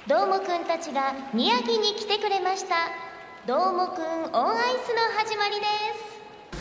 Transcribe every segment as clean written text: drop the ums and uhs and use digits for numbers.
どーもくんたちが宮城に来てくれました。どーもくんオンアイスの始まりです。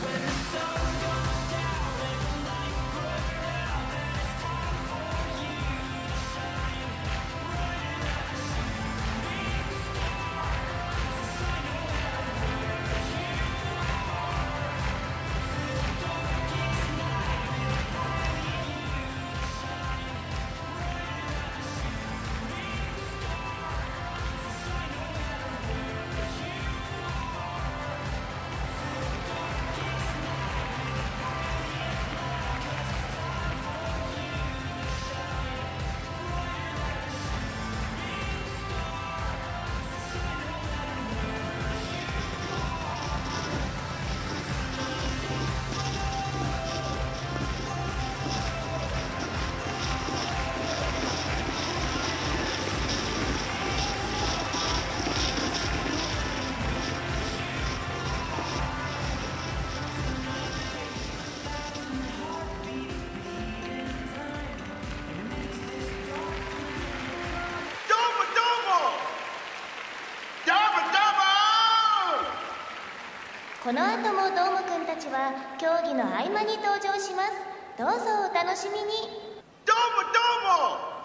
この後もどーもくんたちは競技の合間に登場します。どうぞお楽しみに。 どうもどうも